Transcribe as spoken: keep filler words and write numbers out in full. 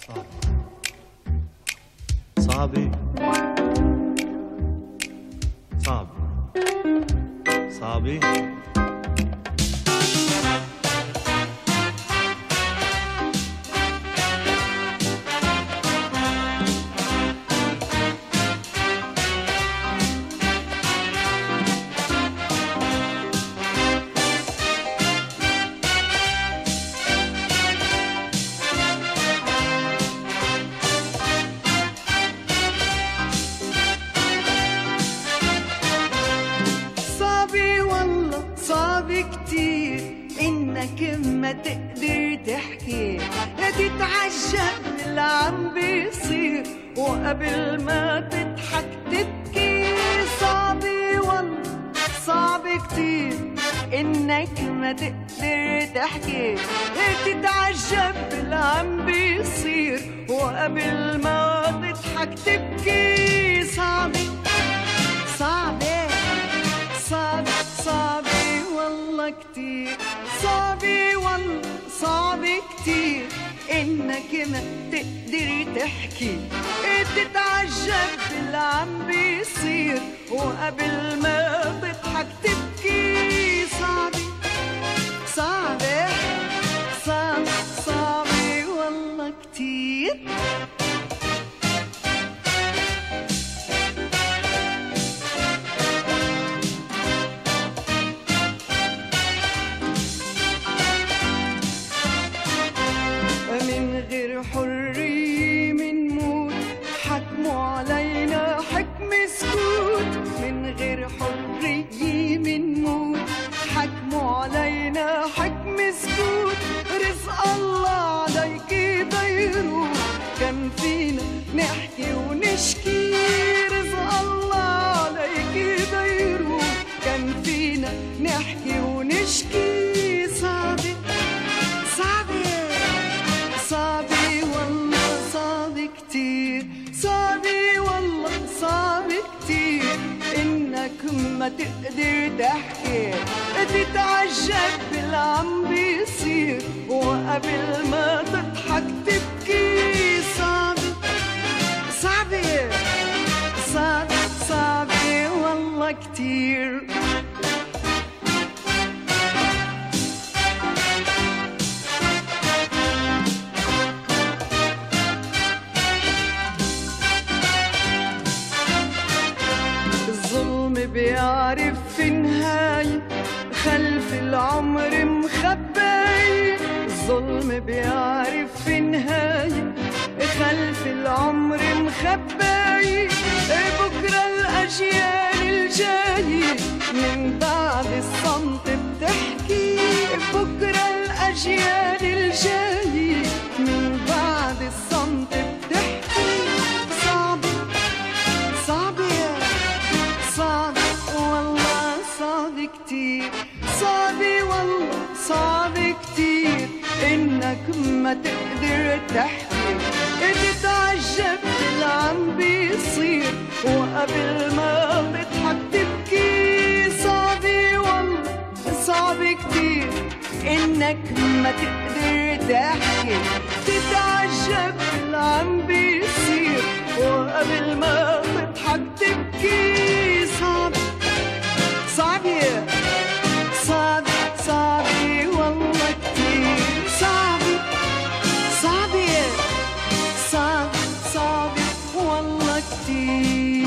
صعبة صعبة صعبة كتير إنك ما تقدر تحكي، تتعجب من اللي عم بيصير وقبل ما تضحك تبكي. صعب والله صعب كتير إنك ما تقدر تحكي، تتعجب من اللي عم بيصير وقبل ما تضحك تبكي. صعب صعب صعب صعب والله كتير، صعب والله صعب كتير إنك ما تقدر تحكي، تتعجب باللي عم بيصير وقبل ما تضحك تبكي. صعب صعب صعب صعب والله كتير. من غير حرية منموت، حكموا علينا حكم سكوت. من غير حرية منموت، حكموا علينا حكم سكوت. رزق الله عليك بيروت، كان فينا نحكي ونشكي. رزق الله عليك بيروت، كان فينا نحكي ونشكي. صعب صعب صعب والله صعب كتير، صعب والله صعب كتير إنك ما تقدر تحكي، تتعجب باللي عم بيصير وقبل ما تضحك تبكي. صعب صعب صعب صعب والله كتير. بيعرف في نهاية خلف العمر مخباية. الظلم بيعرف في نهاية خلف العمر مخباية. بكرة الأجيال الجاية من بعد الصمت بتحكي. بكرة الأجيال الجاية من بعد الصمت بتحكي. صعب صعب صعب والله صعب كتير، صعب والله صعب كتير إنك ما تقدر تحكي، تتعجب باللي عم بيصير وقبل ما تضحك تبكي. صعب والله صعب كتير إنك ما تقدر تحكي، تتعجب باللي عم بيصير وقبل ما تضحك تبكي. صعب صعب صعب صعب والله كتير، صعب صعب صعب صعب والله كتير.